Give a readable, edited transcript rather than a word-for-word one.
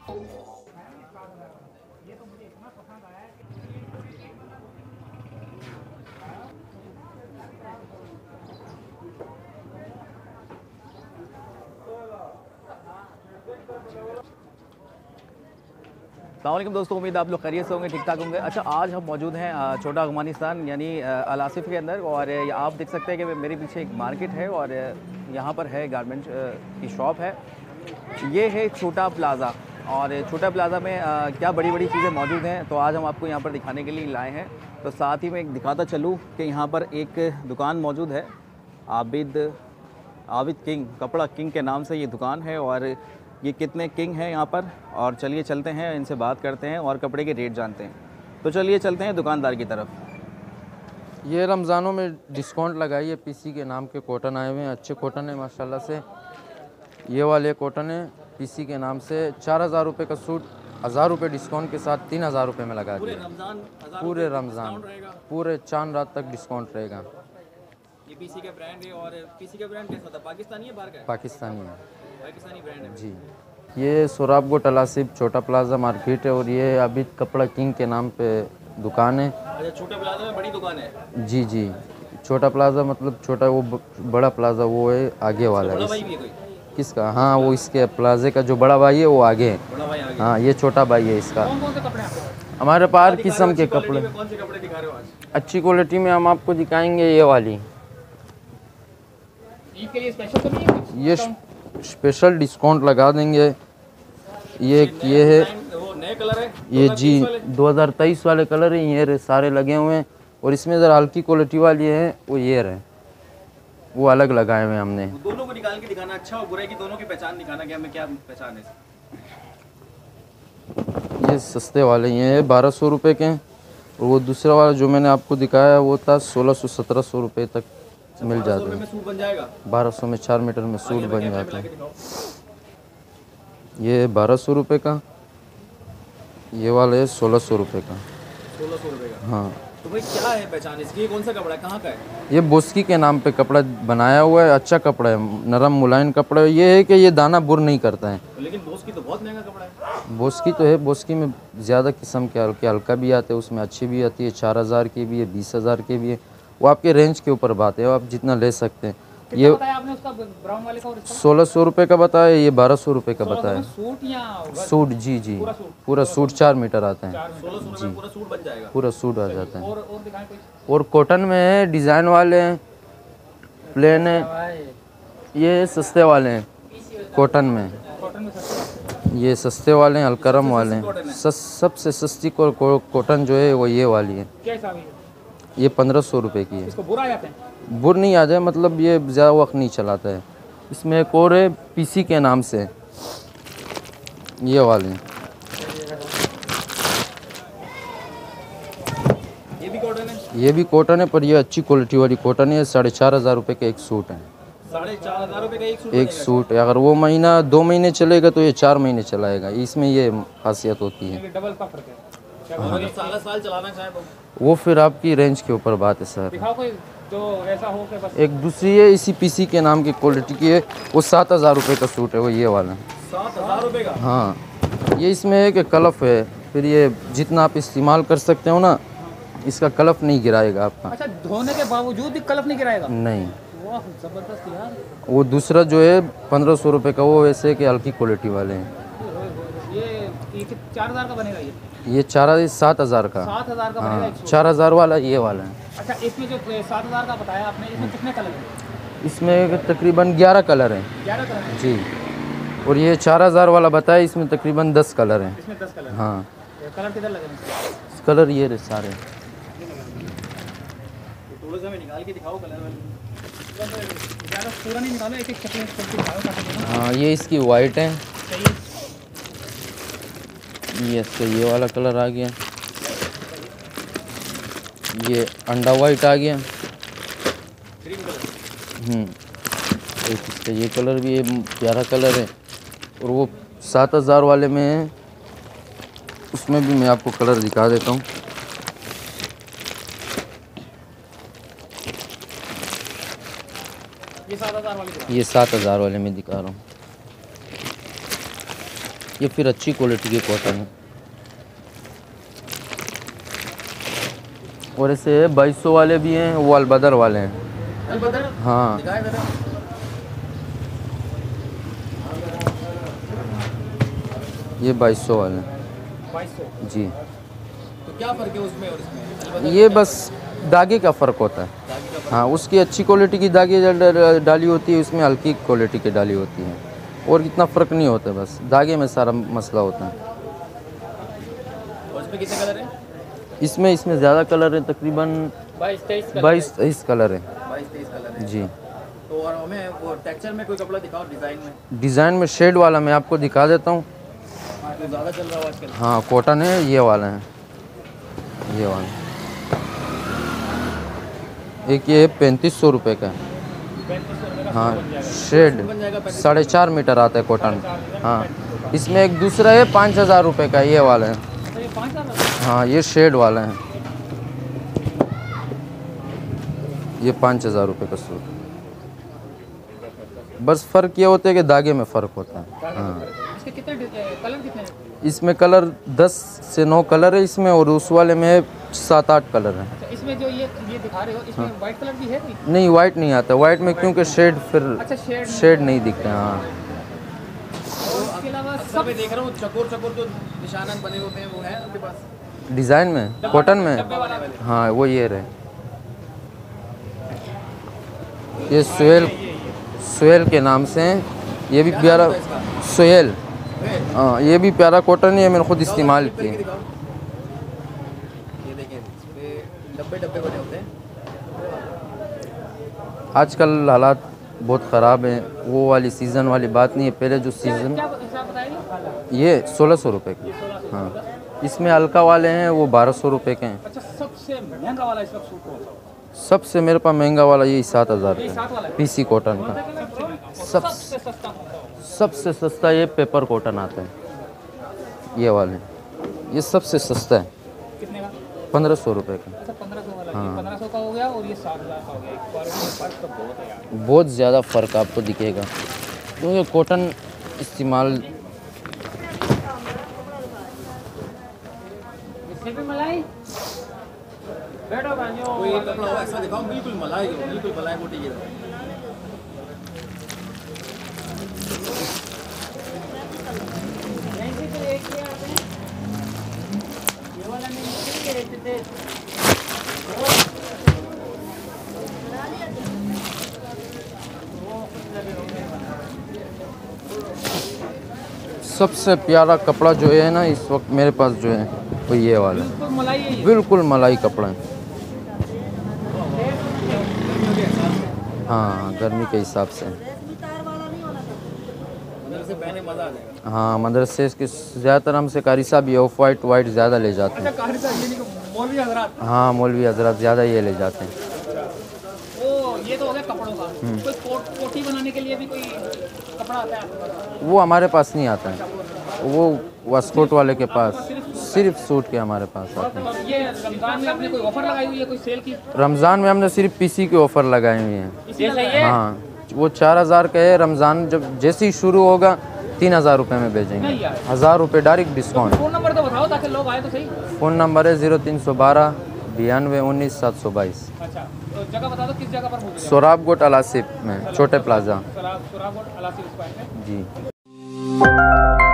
अस्सलामुअलैकुम दोस्तों, उम्मीद आप लोग खैरियत से होंगे, ठीक ठाक होंगे। अच्छा, आज हम मौजूद हैं छोटा अफगानिस्तान यानी अल आसिफ के अंदर, और आप देख सकते हैं कि मेरे पीछे एक मार्केट है और यहाँ पर है गारमेंट की शॉप है। ये है छोटा प्लाज़ा, और छोटा प्लाज़ा में क्या बड़ी बड़ी चीज़ें मौजूद हैं, तो आज हम आपको यहाँ पर दिखाने के लिए लाए हैं। तो साथ ही मैं दिखाता चलूँ कि यहाँ पर एक दुकान मौजूद है, आबिद किंग, कपड़ा किंग के नाम से ये दुकान है। और ये कितने किंग हैं यहाँ पर, और चलिए चलते हैं, इनसे बात करते हैं और कपड़े के रेट जानते हैं। तो चलिए चलते हैं दुकानदार की तरफ। ये रमज़ानों में डिस्काउंट लगाई है, पीसी के नाम के कॉटन आए हुए हैं, अच्छे कॉटन है माशाल्लाह से। ये वाले कॉटन है पीसी के नाम से, 4000 रुपये का सूट, 1000 रुपये डिस्काउंट के साथ 3000 रुपये में लगा दिया। पूरे रमज़ान पूरे चांद रात तक डिस्काउंट रहेगा। ये पीसी का ब्रांड है, और पीसी का ब्रांड कैसा होता है? पाकिस्तानी है, बाहर का है? पाकिस्तानी है, पाकिस्तानी ब्रांड है जी। ये सोराबगोट अल आसिफ छोटा प्लाजा मार्केट है, और ये आबिद कपड़ा किंग के नाम पे दुकान है। अच्छा, छोटा प्लाजा में बड़ी दुकान है? जी जी, छोटा प्लाजा मतलब छोटा, वो बड़ा प्लाजा वो है आगे वाला है। भाई भी है कोई? किसका? हाँ, वो इसके प्लाजे का जो बड़ा भाई है वो आगे है। बड़ा भाई आगे। हाँ, ये छोटा भाई है इसका। कौन कौन से कपड़े हैं हमारे पास हर किस्म के कपड़े। कौन से कपड़े दिखा रहे हो आज? अच्छी क्वालिटी में हम आपको दिखाएंगे। ये वाली ईद के लिए स्पेशल तो नहीं है कुछ? ये स्पेशल डिस्काउंट लगा देंगे। ये है, वो नए कलर है ये जी 2023 वाले कलर है, ये सारे लगे हुए हैं। और इसमें ज़रा हल्की क्वालिटी वाली है, वो ये रहे, वो अलग लगाए हुए हैं हमने। दोनों को निकाल के दिखाना, अच्छा और बुराई की दोनों की पहचान दिखाना कि हमें क्या पहचान है। ये सस्ते वाले ये है 1200 रुपये के, और वो दूसरा वाला जो मैंने आपको दिखाया वो था 1600-1700 रुपये तक मिल जाते हैं। सूट बन जाएगा 1200 में 4 मीटर में सूट बन जाता है। ये 1200 रुपये का, ये वाला है 1600 रुपये का। 1600 रुपये का? हाँ। तो भाई क्या है पहचान इसकी? ये कौन सा कपड़ा है, कहाँ का है? ये बोस्की के नाम पे कपड़ा बनाया हुआ है, अच्छा कपड़ा है, नरम मुलायम कपड़ा है। ये है कि ये दाना बुर नहीं करता है। लेकिन बोस्की तो बहुत महंगा कपड़ा है। बोस्की तो है, बोस्की में ज़्यादा किस्म के हल्का भी आते हैं, उसमें अच्छी भी आती है, 4000 की भी है, 20000 की भी है। वो आपके रेंज के ऊपर बात है, आप जितना ले सकते हैं। ये आपने उसका ब्राउन वाले का? 1600 रुपये का बताया, ये 1200 रुपये का बताया। सूट या सूट? जी जी, पूरा सूट 4 मीटर आता है। 1600 में पूरा सूट बन जाएगा? पूरा सूट आ जाता है। और दिखाएं कोई? और कॉटन में है, डिज़ाइन वाले हैं, प्लेन है। ये सस्ते वाले हैं कॉटन में, ये सस्ते वाले हैं, अलकरम वाले हैं। सबसे सस्ती कॉटन जो है वो ये वाली है। ये 1500 रुपये की है। इसको बुरा आ जाते हैं? बुर नहीं आ जाए, मतलब ये ज़्यादा वक्त नहीं चलाता है। इसमें एक और है पीसी के नाम से, ये वाले। ये भी कॉटन है? ये भी कॉटन है, पर ये अच्छी क्वालिटी वाली कॉटन है। 4500 रुपये का एक सूट है। 4500 रुपये का एक सूट है। अगर वो महीना 2 महीने चलेगा तो ये 4 महीने चलाएगा, इसमें ये खासियत होती है। डबल का फर्क है। अगर साल चलाना चाहे तो वो फिर आपकी रेंज के ऊपर बात है सर। दिखाओ कोई जो ऐसा हो कि बस। एक दूसरी है इसी पीसी के नाम की क्वालिटी की है, वो 7000 रुपये का सूट है, वो ये वाला। 7000 रुपये का? हाँ, ये इसमें है कि कलफ है, फिर ये जितना आप इस्तेमाल कर सकते हो ना, इसका कलफ नहीं गिराएगा आपका। अच्छा, धोने के बावजूद भी कलफ नहीं गिराएगा? नहीं। वाह, जबरदस्त यार। वो दूसरा जो है 1500 रुपये का, वो वैसे कि हल्की क्वालिटी वाले हैं। ये 4000 का बनेगा? ये 7000 का। 7000 का हाँ, बनेगा? 4000 वाला ये वाला है। अच्छा, इसमें जो 7000 का बताया आपने, इसमें कितने कलर हैं? इसमें तकरीबन 11 कलर हैं। 11 कलर हैं? जी। और ये 4000 वाला बताया, इसमें तकरीबन 10 कलर हैं। इसमें 10 कलर? हाँ। कलर किधर लगे? कलर ये रहे सारे। थोड़ा सा निकाल के दिखाओ कलर वाले। ज़्यादा पूरा नहीं निकालो, एक एक दिखाओ। हाँ, ये इसकी वाइट है। ये इसका ये वाला कलर आ गया, ये अंडा वाइट आ गया। एक इसका ये कलर भी है, प्यारा कलर है। और वो 7000 वाले में है, उसमें भी मैं आपको कलर दिखा देता हूँ। ये 7000 वाले ये 7000 वाले में दिखा रहा हूँ। ये फिर अच्छी क्वालिटी की कॉटन है। और ऐसे 2200 वाले भी हैं, वो अलबदर वाले हैं। अलबदर? हाँ, दिखाए ज़रा। ये 2200 वाले हैं 2200। जी। तो क्या फ़र्क है उसमें और इसमें? अलबदर ये बस धागे का फ़र्क होता है। दागी का हाँ, उसकी अच्छी क्वालिटी की धागे डाली होती है, उसमें हल्की क्वालिटी की डाली होती है, और इतना फ़र्क नहीं होता, बस धागे में सारा मसला होता है। फ़र्क। और इसमें कितने कलर हैं? इसमें ज़्यादा कलर है, तकरीबन 22-23 कलर है 22-23 कलर है। जी। तो और हमें वो टेक्सचर में कोई कपड़ा दिखाओ, डिज़ाइन में। डिज़ाइन में शेड वाला मैं आपको दिखा देता हूँ। जो ज़्यादा चल रहा है आजकल। हाँ, कॉटन है, ये वाला है, ये वाला। एक ये 3500 रुपये का है। 3500 रुपये का हाँ, शेड बन जाएगा। 4.5 मीटर आता है कॉटन। हाँ, इसमें एक दूसरा है 5000 रुपये का, ये वाला है। तो ये 5000? हाँ, ये शेड वाला है, ये 5000 रुपये का सूट। बस फ़र्क ये होता है कि धागे में फ़र्क होता है। हाँ, इसके कितने कलर कितने हैं? इसमें कलर 10 से 9 कलर है इसमें, और उस वाले में 7-8 कलर है। अच्छा, इसमें जो ये दिखा रहे हो, इसमें वाइट कलर भी है कोई? नहीं, वाइट नहीं आता, वाइट में क्योंकि शेड फिर अच्छा, शेड नहीं दिखते हैं। हाँ, और इसके अलावा सब मैं देख रहा हूँ चकोर चकोर जो निशान बने होते हैं वो है आपके पास? डिज़ाइन में, कॉटन में। डब्बे वाला? हाँ, वो ये रहे, ये सोहेल के नाम से हैं, ये भी प्यारा सोहेल। हाँ, ये भी प्यारा कॉटन है, मैंने खुद इस्तेमाल किया। ये देखिए, इस पे डब्बे डब्बे बने होते हैं। आजकल हालात बहुत ख़राब हैं, वो वाली सीज़न वाली बात नहीं है। पहले जो सीज़न, क्या हिसाब बताइए? ये 1600 रुपये के। हाँ, इसमें हल्का वाले हैं, वो 1200 रुपये के हैं। अच्छा, सबसे महंगा वाला इस वक्त सूट कौन सा? सबसे मेरे पास महंगा वाला यही 7000 ये का 7 वाला है। पीसी कॉटन का। सबसे सस्ता कौन सा? सबसे सस्ता ये पेपर कॉटन आता है, ये वाले, ये सबसे सस्ता है, कितने का? 1500 रुपये का। अच्छा, 1500 वाला। ये 1500 का हो गया और ये 7000 का हो गया। क्वालिटी में फर्क तो बहुत है यार। बहुत ज़्यादा फ़र्क आपको दिखेगा, क्योंकि कॉटन इस्तेमाल। इससे भी मलाई बैठो भाइयों। कोई एक कपड़ा हो ऐसा दिखाओ, बिल्कुल मलाई मोटी ये। सबसे प्यारा कपड़ा जो है ना इस वक्त मेरे पास जो है वो ये वाला है, बिल्कुल मलाई है ये। बिल्कुल मलाई कपड़ा है। हाँ, गर्मी के हिसाब से। मदरसे पहने मजा आ जाएगा। हाँ, मदरसे के ज़्यादातर हमसे कारी साहब ये ऑफ वाइट ज़्यादा ले जाते हैं। अच्छा, कारी साहब ये नहीं कि मौलवी हजरात? हाँ, मौलवी हजरत ज़्यादा ये ले जाते हैं। ओ, ये तो हो गया कपड़ों का। कोई कोटी बनाने के लिए भी कोई कपड़ा आता है आपके पास? वो हमारे पास नहीं आता है, वो वास्कोट वाले के पास, सिर्फ सूट के हमारे पास आते हैं। ये रमजान में आपने कोई ऑफर लगाई हुई है, कोई सेल की? रमज़ान में हमने सिर्फ पीसी के ऑफ़र लगाए हुए हैं। ये सही है? हाँ, वो 4000 का है। रमज़ान जब जैसे ही शुरू होगा 3000 रुपये में भेजेंगे, नहीं यार। 1000 रुपये डायरेक्ट डिस्काउंट। फोन नंबर तो बताओ ताकि लोग आए तो सही। फ़ोन नंबर है 0312 92 19 722। अच्छा, तो जगह बता दो किस जगह पर पहुंचे? सोराबगोट अलासिफ में, छोटे प्लाजा सुराब रोड अलासी स्क्वायर में। जी।